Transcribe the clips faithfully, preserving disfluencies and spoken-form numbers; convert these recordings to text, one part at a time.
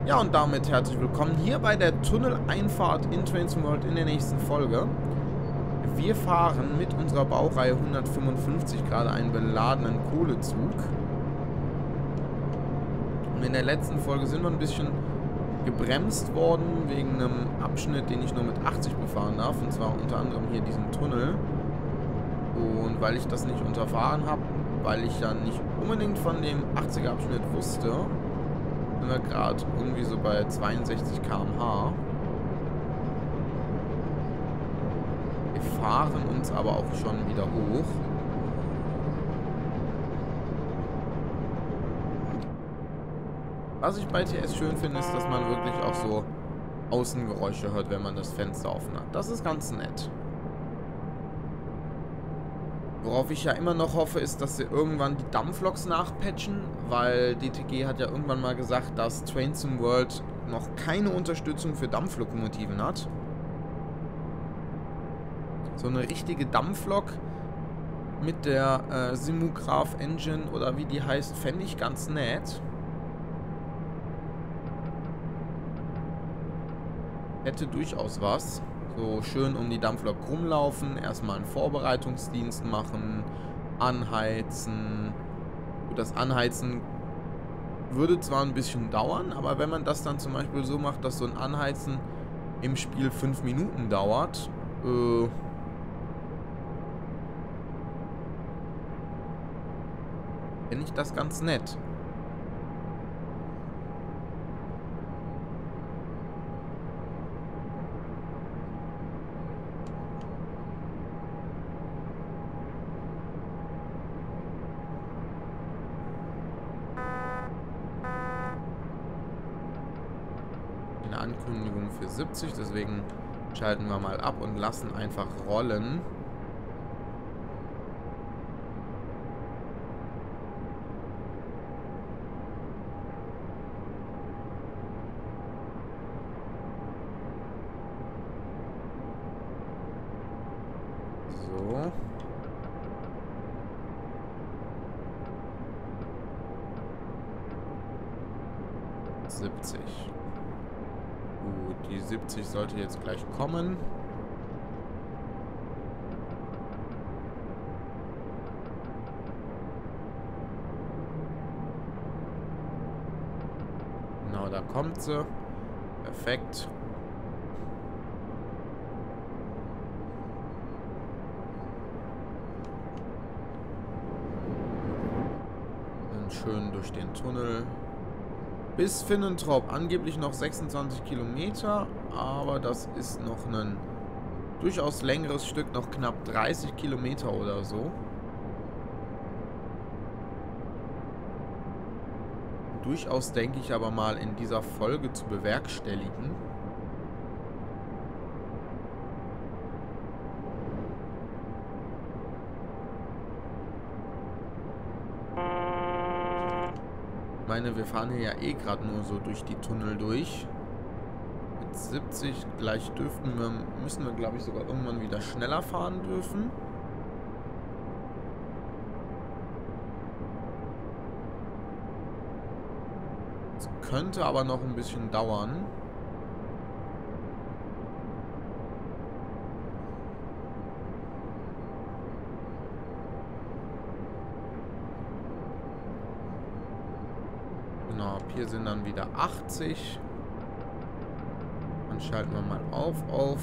Ja, und damit herzlich willkommen hier bei der Tunneleinfahrt in Train Sim World in der nächsten Folge. Wir fahren mit unserer Baureihe hundertfünfundfünfzig gerade einen beladenen Kohlezug. Und in der letzten Folge sind wir ein bisschen gebremst worden wegen einem Abschnitt, den ich nur mit achtzig befahren darf. Und zwar unter anderem hier diesen Tunnel. Und weil ich das nicht unterfahren habe, weil ich ja nicht unbedingt von dem achtziger Abschnitt wusste, sind wir gerade irgendwie so bei zweiundsechzig Kilometer pro Stunde. Wir fahren uns aber auch schon wieder hoch. Was ich bei T S schön finde, ist, dass man wirklich auch so Außengeräusche hört, wenn man das Fenster offen hat. Das ist ganz nett. Worauf ich ja immer noch hoffe, ist, dass sie irgendwann die Dampfloks nachpatchen, weil D T G hat ja irgendwann mal gesagt, dass Train Sim World noch keine Unterstützung für Dampflokomotiven hat. So eine richtige Dampflok mit der äh, Simulgraph Engine oder wie die heißt, fände ich ganz nett. Hätte durchaus was. So schön um die Dampflok rumlaufen, erstmal einen Vorbereitungsdienst machen, anheizen. Gut, das Anheizen würde zwar ein bisschen dauern, aber wenn man das dann zum Beispiel so macht, dass so ein Anheizen im Spiel fünf Minuten dauert, äh, finde ich das ganz nett. Ankündigung für siebzig, deswegen schalten wir mal ab und lassen einfach rollen. So. siebzig. Gut, die siebzig sollte jetzt gleich kommen. Genau, da kommt sie. Perfekt. Und schön durch den Tunnel. Bis Finnentrop, angeblich noch sechsundzwanzig Kilometer, aber das ist noch ein durchaus längeres Stück, noch knapp dreißig Kilometer oder so. Durchaus denke ich aber mal in dieser Folge zu bewerkstelligen. Ich meine, wir fahren hier ja eh gerade nur so durch die Tunnel durch. Mit siebzig gleich dürften wir, müssen wir glaube ich sogar irgendwann wieder schneller fahren dürfen. Es könnte aber noch ein bisschen dauern. Hier sind dann wieder achtzig. Dann schalten wir mal auf, auf.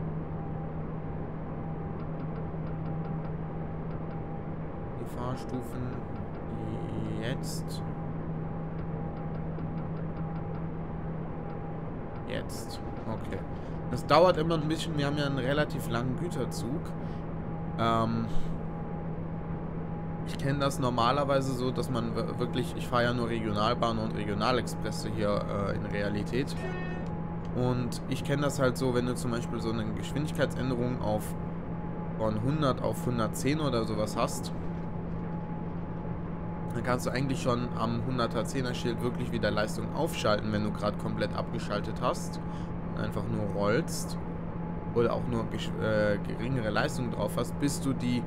Die Fahrstufen. Jetzt. Jetzt. Okay. Das dauert immer ein bisschen. Wir haben ja einen relativ langen Güterzug. Ähm... Ich kenne das normalerweise so, dass man wirklich, ich fahre ja nur Regionalbahn und Regionalexpresse hier äh, in Realität. Und ich kenne das halt so, wenn du zum Beispiel so eine Geschwindigkeitsänderung auf von hundert auf hundertzehn oder sowas hast, dann kannst du eigentlich schon am hunderter zehner Schild wirklich wieder Leistung aufschalten, wenn du gerade komplett abgeschaltet hast und einfach nur rollst oder auch nur äh, geringere Leistung drauf hast, bis du die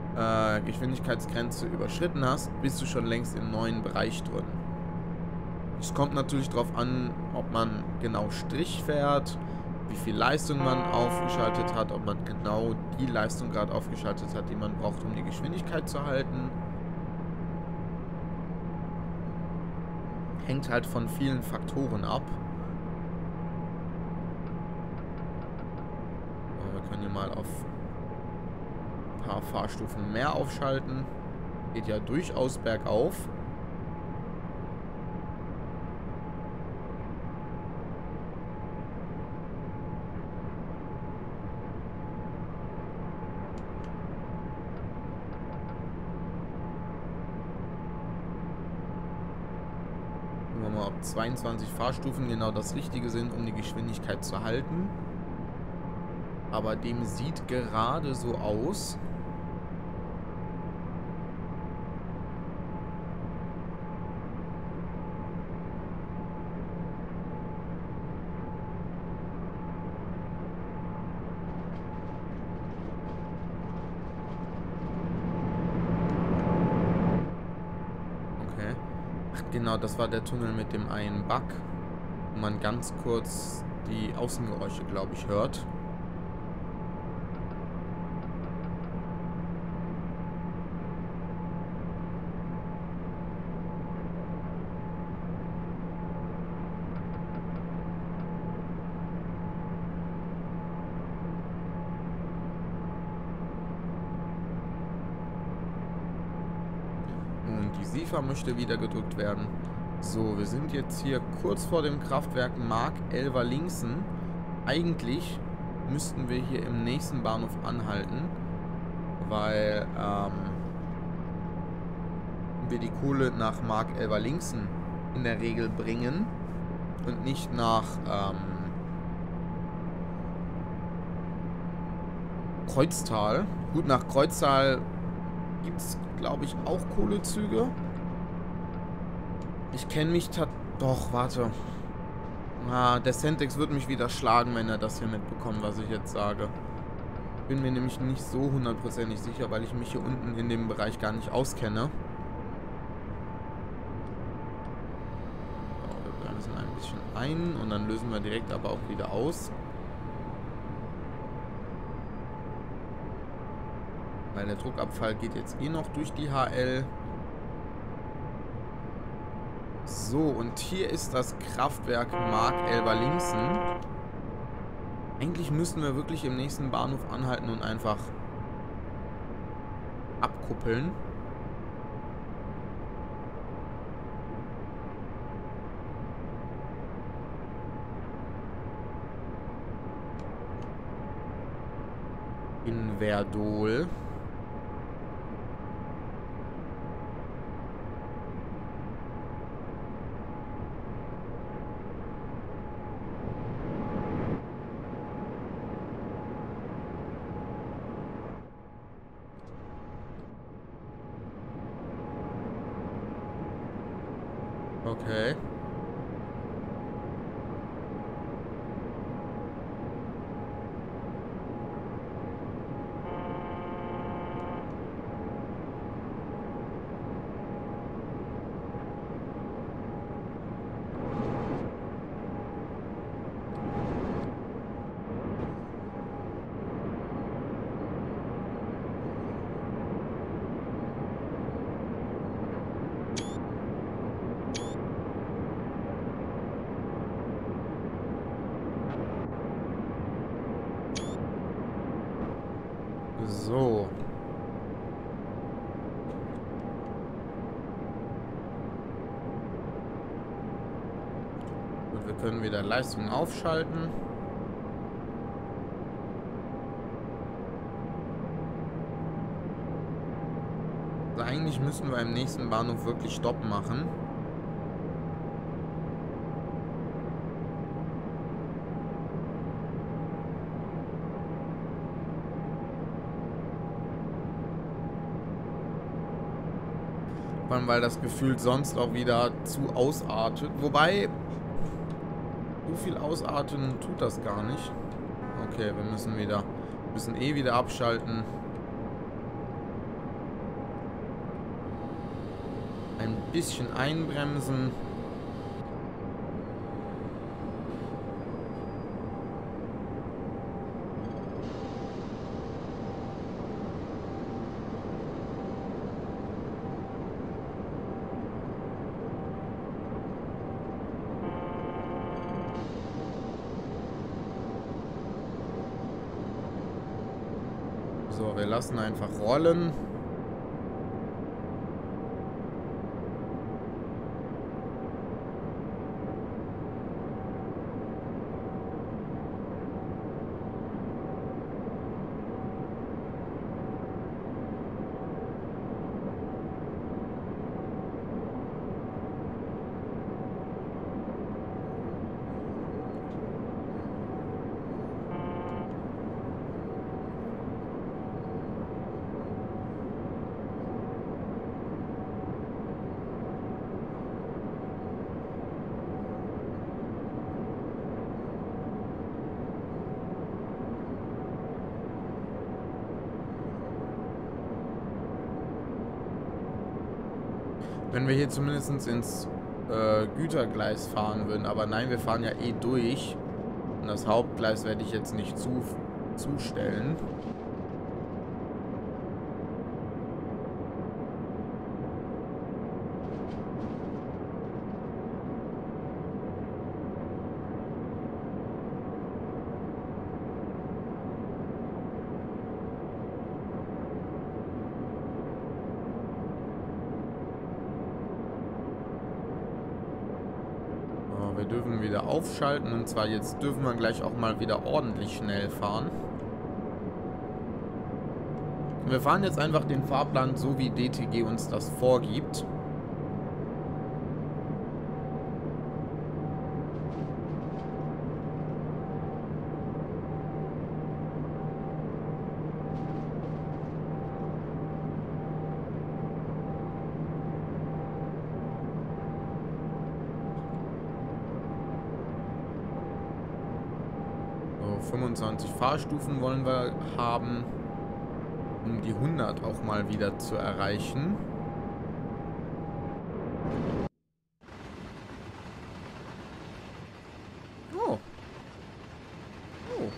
äh, Geschwindigkeitsgrenze überschritten hast, bist du schon längst im neuen Bereich drin. Es kommt natürlich darauf an, ob man genau Strich fährt, wie viel Leistung man aufgeschaltet hat, ob man genau die Leistung gerade aufgeschaltet hat, die man braucht, um die Geschwindigkeit zu halten. Hängt halt von vielen Faktoren ab. Aber wir können hier mal auf ein paar Fahrstufen mehr aufschalten. Geht ja durchaus bergauf. Ob zweiundzwanzig Fahrstufen genau das Richtige sind, um die Geschwindigkeit zu halten. Aber dem sieht gerade so aus. Genau, das war der Tunnel mit dem einen Bug, wo man ganz kurz die Außengeräusche, glaube ich, hört. Die SIFA möchte wieder gedrückt werden. So, wir sind jetzt hier kurz vor dem Kraftwerk Mark-Elverlingsen. Eigentlich müssten wir hier im nächsten Bahnhof anhalten, weil ähm, wir die Kohle nach Mark-Elverlingsen in der Regel bringen und nicht nach ähm, Kreuztal. Gut, nach Kreuztal gibt es, glaube ich, auch Kohlezüge. Ich kenne mich ta... Doch, warte. Ah, der Sentex wird mich wieder schlagen, wenn er das hier mitbekommt, was ich jetzt sage. Bin mir nämlich nicht so hundertprozentig sicher, weil ich mich hier unten in dem Bereich gar nicht auskenne. So, wir bremsen ein bisschen ein und dann lösen wir direkt aber auch wieder aus. Weil der Druckabfall geht jetzt eh noch durch die H L. So, und hier ist das Kraftwerk Mark-Elverlingsen. Eigentlich müssten wir wirklich im nächsten Bahnhof anhalten und einfach abkuppeln. In Verdol. Okay. So. Gut, wir können wieder Leistung aufschalten. Also eigentlich müssen wir im nächsten Bahnhof wirklich Stopp machen. Weil das Gefühl sonst auch wieder zu ausartet. Wobei, so viel ausarten tut das gar nicht. Okay, wir müssen wieder, müssen eh wieder abschalten. Ein bisschen einbremsen. So, wir lassen einfach rollen. Wenn wir hier zumindest ins äh, Gütergleis fahren würden. Aber nein, wir fahren ja eh durch. Und das Hauptgleis werde ich jetzt nicht zu, zustellen. Wir dürfen wieder aufschalten und zwar jetzt dürfen wir gleich auch mal wieder ordentlich schnell fahren. Wir fahren jetzt einfach den Fahrplan so, wie D T G uns das vorgibt. fünfundzwanzig Fahrstufen wollen wir haben, um die hundert auch mal wieder zu erreichen. Oh. Oh.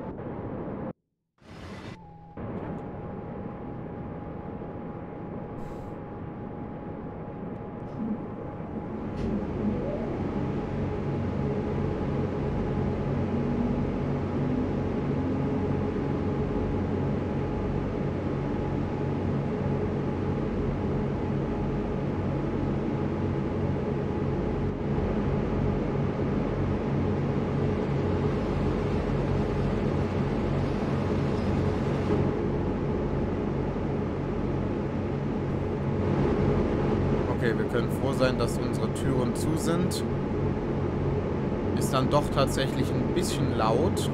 Okay, wir können froh sein, dass unsere Türen zu sind. Ist dann doch tatsächlich ein bisschen laut.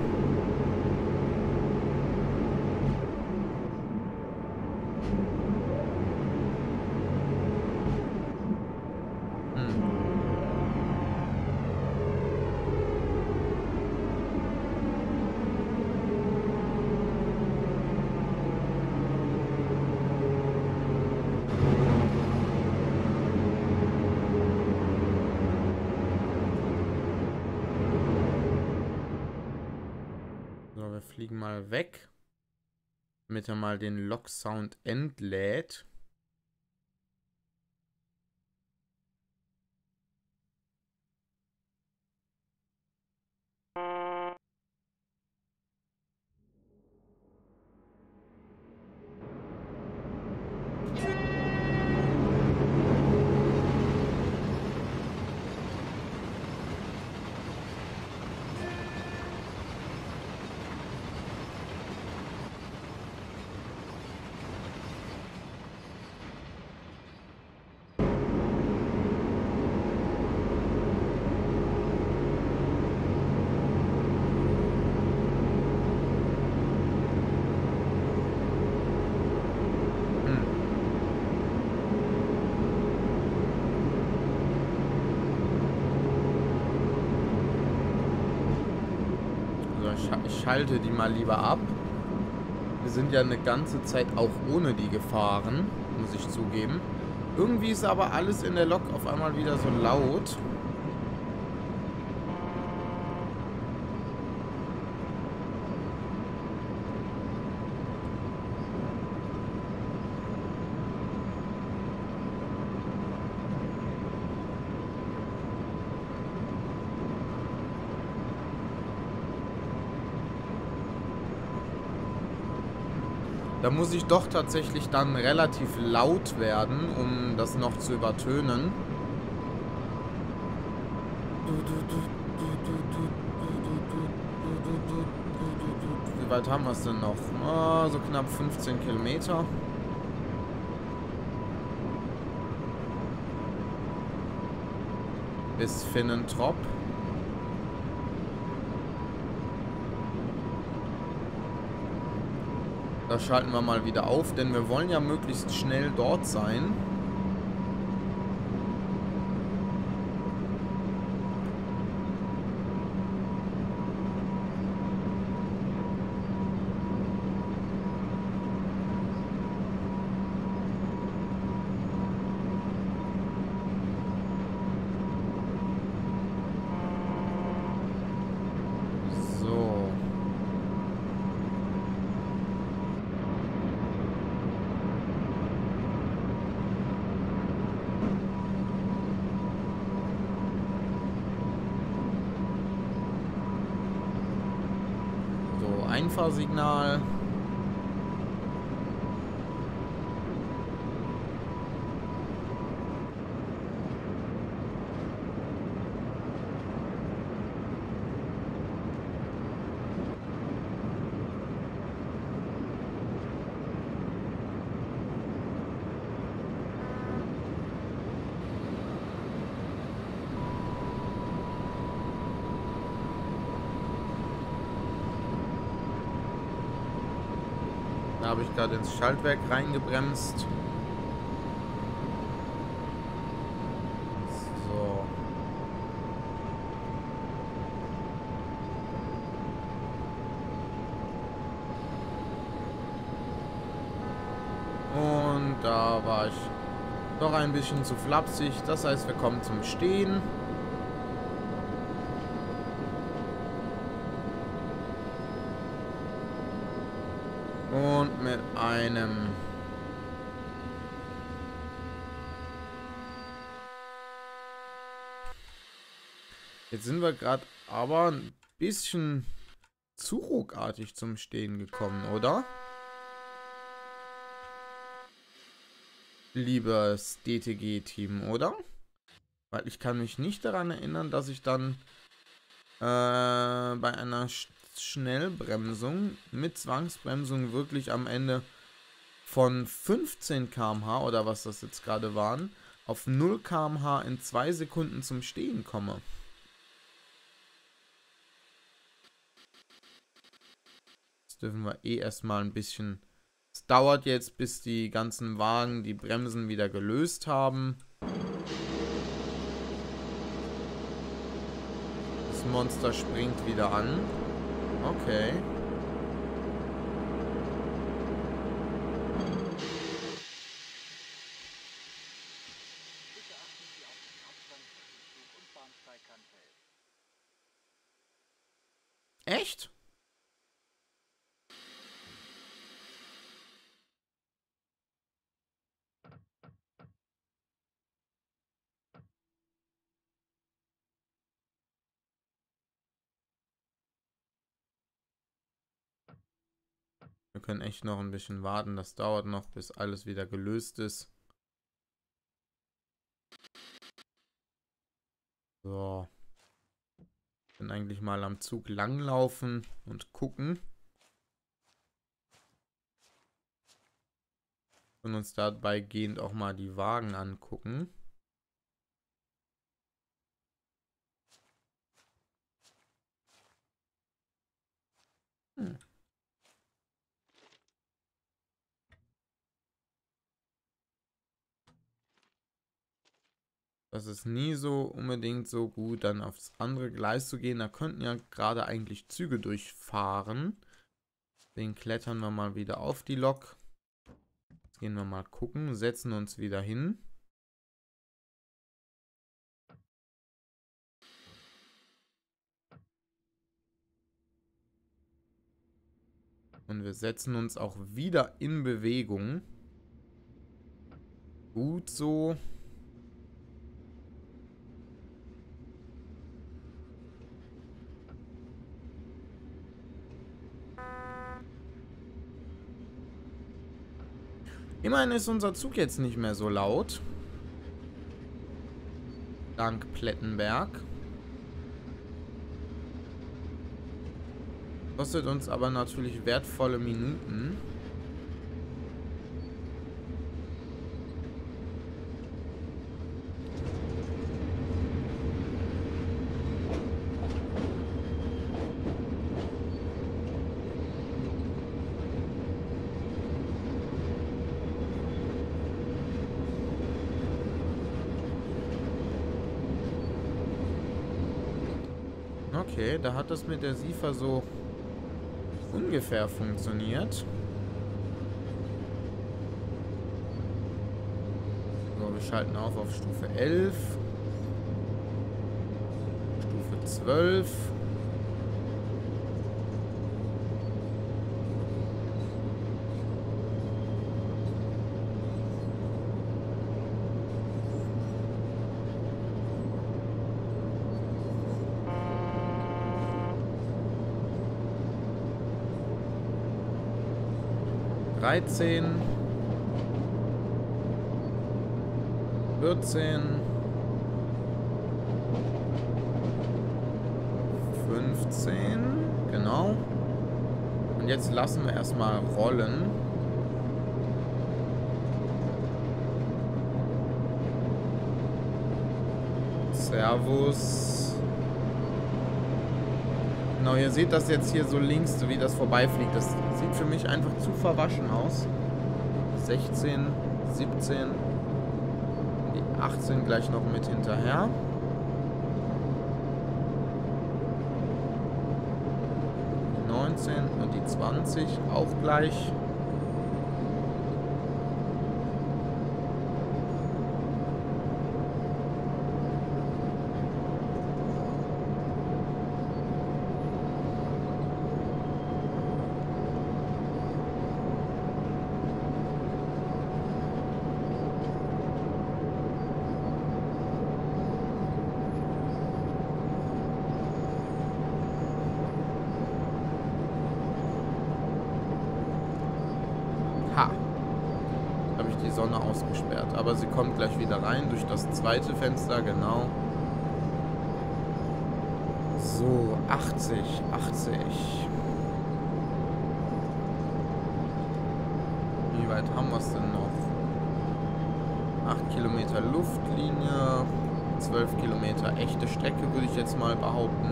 Fliegen mal weg, damit er mal den Lok-Sound entlädt. Ich schalte die mal lieber ab. Wir sind ja eine ganze Zeit auch ohne die gefahren, muss ich zugeben. Irgendwie ist aber alles in der Lok auf einmal wieder so laut. Da muss ich doch tatsächlich dann relativ laut werden, um das noch zu übertönen. Wie weit haben wir es denn noch? Oh, so knapp fünfzehn Kilometer. Bis Finnentrop. Da schalten wir mal wieder auf, denn wir wollen ja möglichst schnell dort sein. Einfahrsignal. Da habe ich gerade ins Schaltwerk reingebremst. So. Und da war ich doch ein bisschen zu flapsig. Das heißt, wir kommen zum Stehen. Und mit einem Jetzt sind wir gerade aber ein bisschen zu ruckartig zum Stehen gekommen, oder? Liebes D T G-Team, oder? Weil ich kann mich nicht daran erinnern, dass ich dann äh, bei einer Sch Schnellbremsung mit Zwangsbremsung wirklich am Ende von fünfzehn Kilometer pro Stunde oder was das jetzt gerade waren, auf null Kilometer pro Stunde in zwei Sekunden zum Stehen komme. Jetzt dürfen wir eh erstmal ein bisschen... Es dauert jetzt, bis die ganzen Wagen die Bremsen wieder gelöst haben. Das Monster springt wieder an. Okay. Echt? Wir können echt noch ein bisschen warten. Das dauert noch, bis alles wieder gelöst ist. So. Ich kann eigentlich mal am Zug langlaufen und gucken. Und uns dabei gehend auch mal die Wagen angucken. Hm. Das ist nie so unbedingt so gut, dann aufs andere Gleis zu gehen. Da könnten ja gerade eigentlich Züge durchfahren. Den klettern wir mal wieder auf die Lok. Jetzt gehen wir mal gucken, setzen uns wieder hin. Und wir setzen uns auch wieder in Bewegung. Gut so. Immerhin ist unser Zug jetzt nicht mehr so laut. Dank Plettenberg. Kostet uns aber natürlich wertvolle Minuten. Okay, da hat das mit der SIFA so ungefähr funktioniert. So, wir schalten auf auf Stufe elf. Stufe zwölf. dreizehn, vierzehn, fünfzehn, genau. Und jetzt lassen wir erstmal rollen. Servus. Genau, ihr seht das jetzt hier so links, so wie das vorbeifliegt. Das sieht für mich einfach zu verwaschen aus. sechzehn, siebzehn. Die achtzehn gleich noch mit hinterher. Die neunzehn und die zwanzig auch gleich. Ha. Habe ich die Sonne ausgesperrt. Aber sie kommt gleich wieder rein durch das zweite Fenster, genau. So, achtzig, achtzig. Wie weit haben wir es denn noch? acht Kilometer Luftlinie, zwölf Kilometer echte Strecke, würde ich jetzt mal behaupten.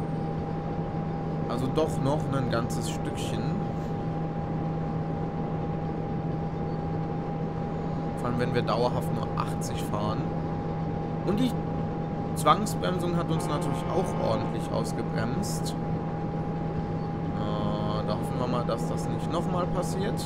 Also doch noch ein ganzes Stückchen. Vor allem, wenn wir dauerhaft nur achtzig fahren. Und die Zwangsbremsung hat uns natürlich auch ordentlich ausgebremst. Äh, da hoffen wir mal, dass das nicht nochmal passiert.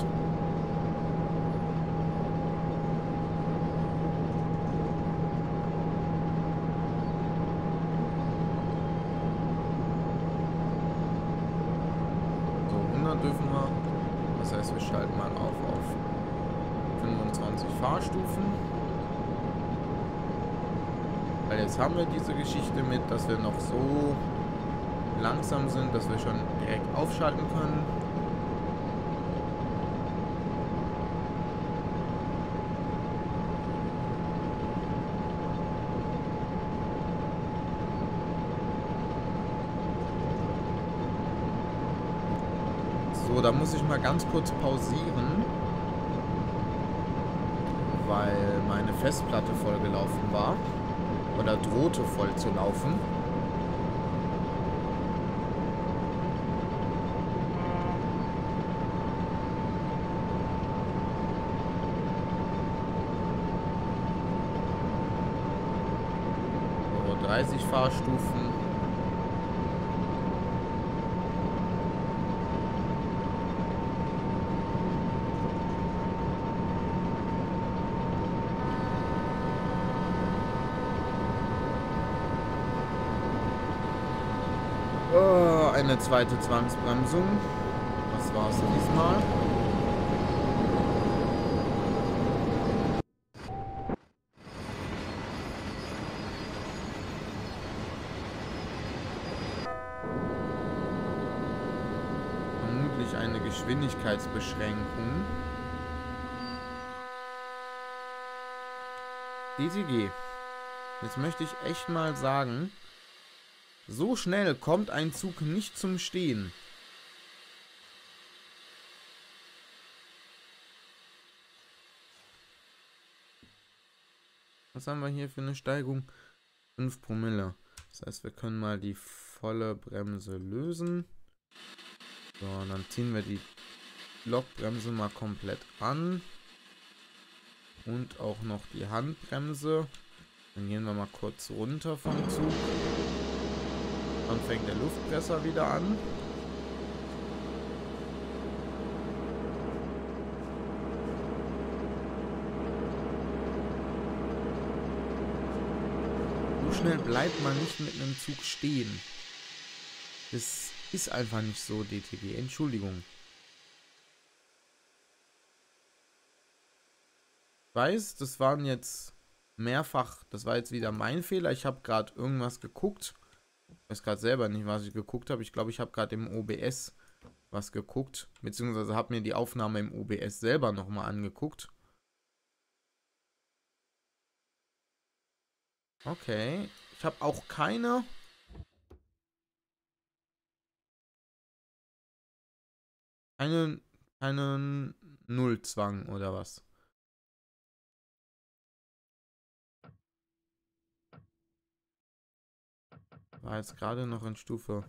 So, hundert dürfen wir. Das heißt, wir schalten mal auf auf fünfundzwanzig Fahrstufen. Weil jetzt haben wir diese Geschichte mit, dass wir noch so langsam sind, dass wir schon direkt aufschalten können. So, da muss ich mal ganz kurz pausieren, weil meine Festplatte vollgelaufen war oder drohte voll zu laufen. So, dreißig Fahrstufen. Oh, eine zweite Zwangsbremsung. Das war's diesmal. Vermutlich eine Geschwindigkeitsbeschränkung. D T G. Jetzt möchte ich echt mal sagen, so schnell kommt ein Zug nicht zum Stehen. Was haben wir hier für eine Steigung? fünf Promille. Das heißt, wir können mal die volle Bremse lösen. So, und dann ziehen wir die Lokbremse mal komplett an. Und auch noch die Handbremse. Dann gehen wir mal kurz runter vom Zug. Dann fängt der Luftpresser wieder an. So schnell bleibt man nicht mit einem Zug stehen. Das ist einfach nicht so, D T G. Entschuldigung. Ich weiß, das waren jetzt mehrfach, das war jetzt wieder mein Fehler. Ich habe gerade irgendwas geguckt. Ich weiß gerade selber nicht, was ich geguckt habe. Ich glaube, ich habe gerade im O B S was geguckt. Beziehungsweise habe mir die Aufnahme im O B S selber nochmal angeguckt. Okay. Ich habe auch keine... Keine... Keinen Nullzwang oder was? War jetzt gerade noch in Stufe.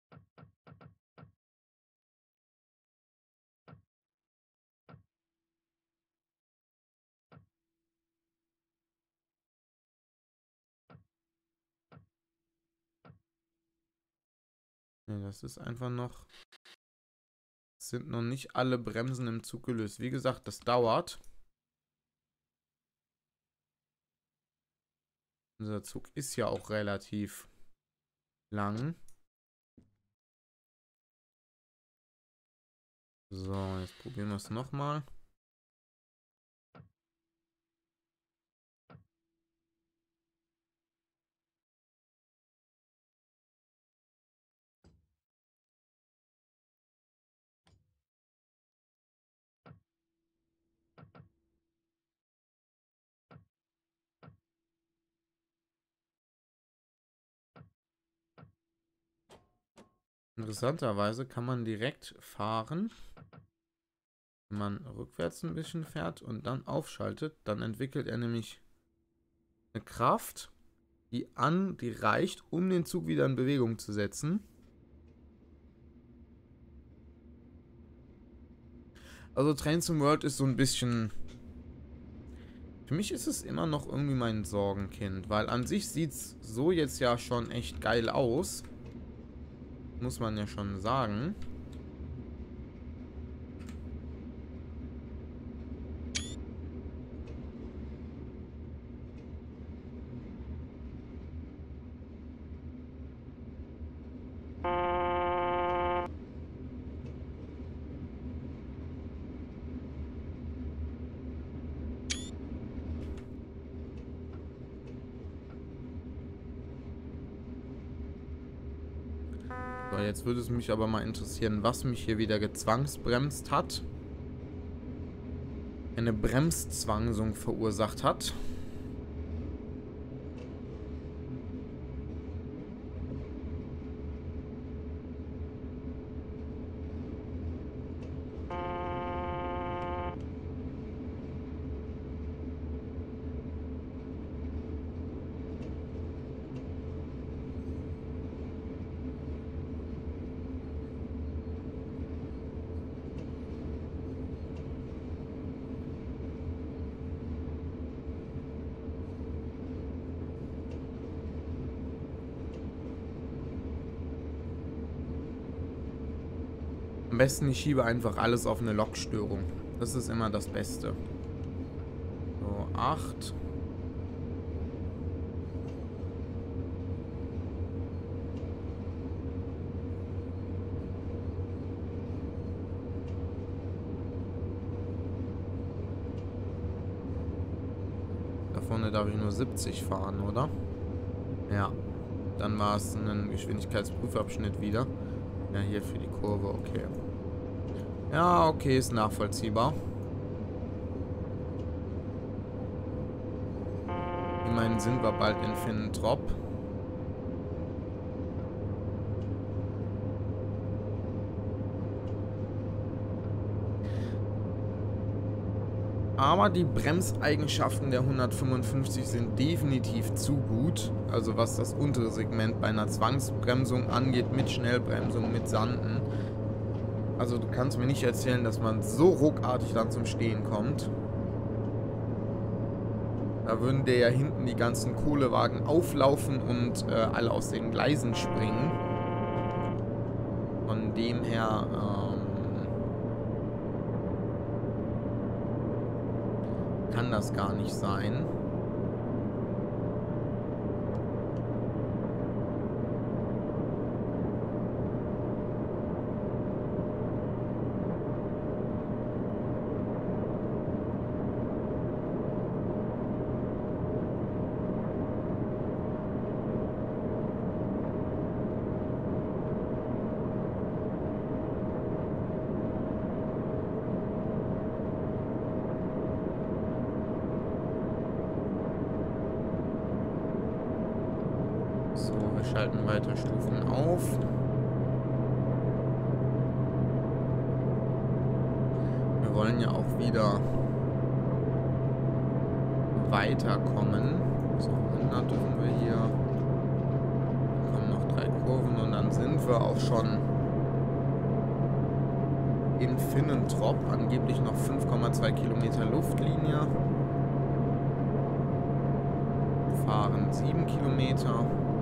Ne, das ist einfach noch... Es sind noch nicht alle Bremsen im Zug gelöst. Wie gesagt, das dauert. Unser Zug ist ja auch relativ lang. So, jetzt probieren wir es nochmal. Interessanterweise kann man direkt fahren, wenn man rückwärts ein bisschen fährt und dann aufschaltet, dann entwickelt er nämlich eine Kraft, die an, die reicht, um den Zug wieder in Bewegung zu setzen. Also Trains in World ist so ein bisschen... Für mich ist es immer noch irgendwie mein Sorgenkind, weil an sich sieht es so jetzt ja schon echt geil aus. Muss man ja schon sagen. So, jetzt würde es mich aber mal interessieren, was mich hier wieder gezwangsbremst hat. Eine Bremszwangsung verursacht hat. Am besten, ich schiebe einfach alles auf eine Lokstörung. Das ist immer das Beste. So, acht. Da vorne darf ich nur siebzig fahren, oder? Ja. Dann war es ein Geschwindigkeitsprüfabschnitt wieder. Ja, hier für die Kurve, okay. Ja, okay, ist nachvollziehbar. Immerhin sind wir bald in Finnentrop. Aber die Bremseigenschaften der hundertfünfundfünfzig sind definitiv zu gut. Also was das untere Segment bei einer Zwangsbremsung angeht, mit Schnellbremsung, mit Sanden. Also du kannst mir nicht erzählen, dass man so ruckartig dann zum Stehen kommt. Da würden dir ja hinten die ganzen Kohlewagen auflaufen und äh, alle aus den Gleisen springen. Von dem her ähm, kann das gar nicht sein. Schalten weiter Stufen auf. Wir wollen ja auch wieder weiterkommen. So, hundert dürfen wir hier. Dann kommen noch drei Kurven und dann sind wir auch schon in Finnentrop. Angeblich noch fünf Komma zwei Kilometer Luftlinie. Fahren sieben Kilometer.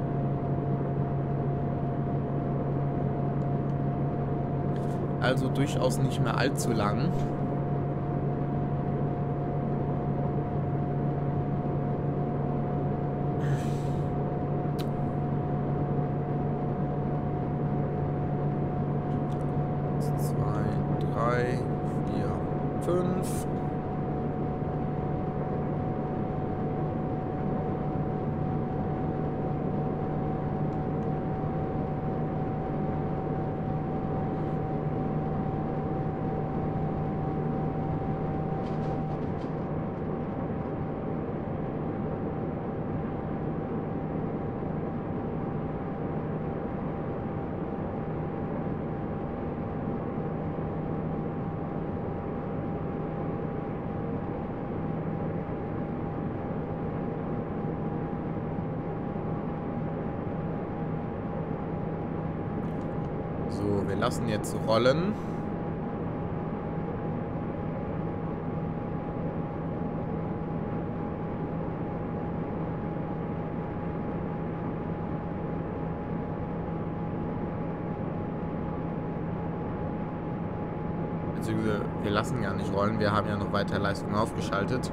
Also durchaus nicht mehr allzu lang. Zwei, drei, vier, fünf. So, wir lassen jetzt rollen. Beziehungsweise wir lassen ja nicht rollen, wir haben ja noch weiter Leistung aufgeschaltet.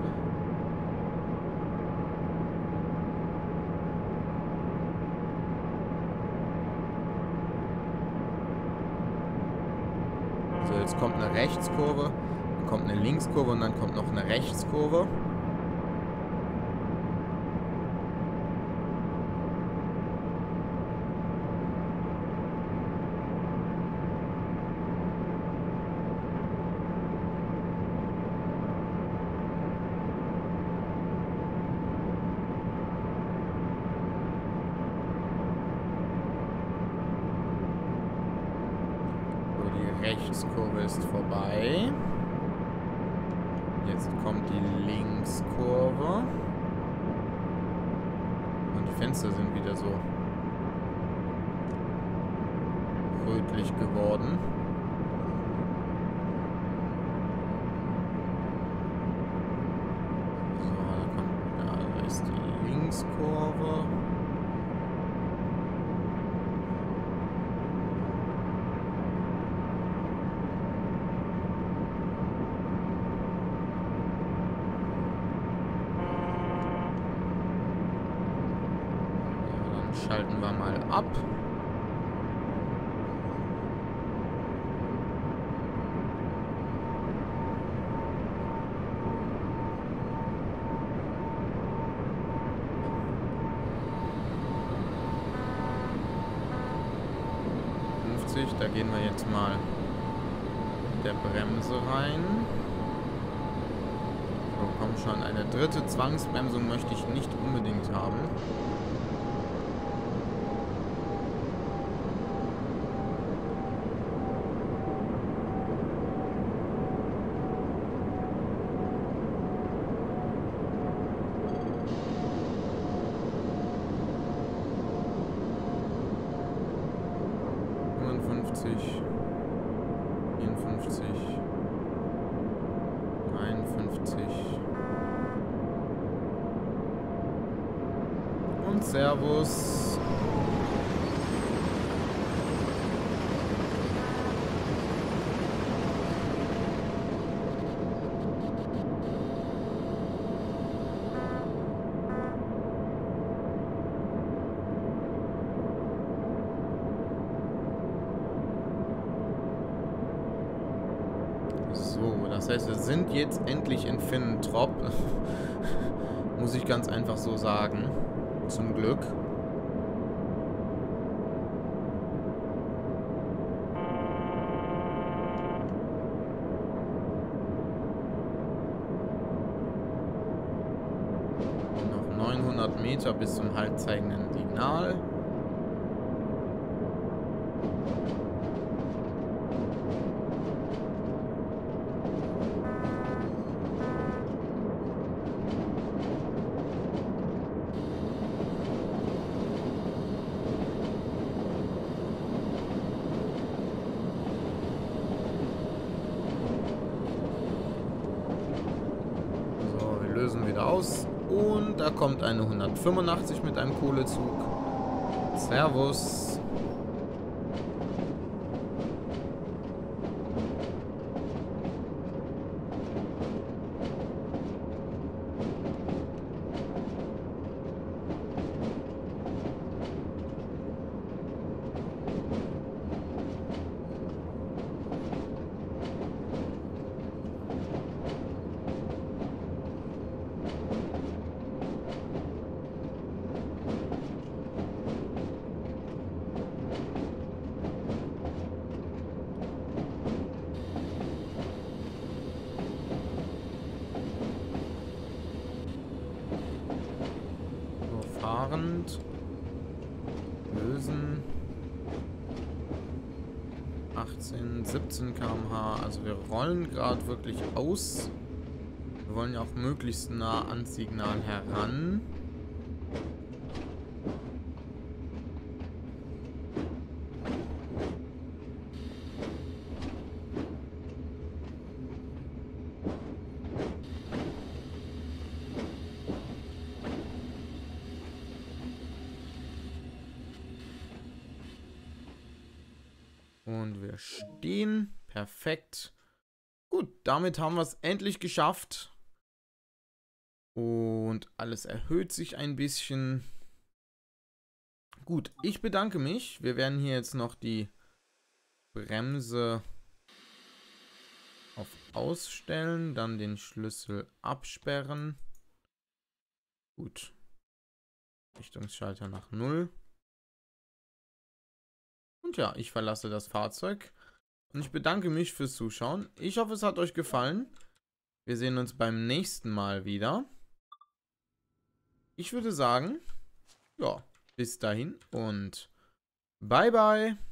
Jetzt kommt eine Rechtskurve, dann kommt eine Linkskurve und dann kommt noch eine Rechtskurve. Rechtskurve ist vorbei. Jetzt kommt die Linkskurve. Und die Fenster sind wieder so rötlich geworden. So, da kommt, da ist die Linkskurve. Schalten wir mal ab. fünfzig, da gehen wir jetzt mal mit der Bremse rein. So, komm schon. Eine dritte Zwangsbremsung möchte ich nicht unbedingt haben. fünfundfünfzig, vierundfünfzig, dreiundfünfzig und Servus. So, das heißt, wir sind jetzt endlich in Finnentrop. Muss ich ganz einfach so sagen. Zum Glück. Noch neunhundert Meter bis zum haltzeigenden Signal. Lösen wieder aus. Und da kommt eine hundertfünfundachtzig mit einem Kohlezug. Servus. Fahrend. Lösen. achtzehn, siebzehn Kilometer pro Stunde. Also wir rollen gerade wirklich aus. Wir wollen ja auch möglichst nah ans Signal heran. Und wir stehen. Perfekt. Gut, damit haben wir es endlich geschafft. Und alles erhöht sich ein bisschen. Gut, ich bedanke mich. Wir werden hier jetzt noch die Bremse auf Ausstellen, dann den Schlüssel absperren. Gut. Richtungsschalter nach null. Und ja, ich verlasse das Fahrzeug. Und ich bedanke mich fürs Zuschauen. Ich hoffe, es hat euch gefallen. Wir sehen uns beim nächsten Mal wieder. Ich würde sagen, ja, bis dahin und bye bye.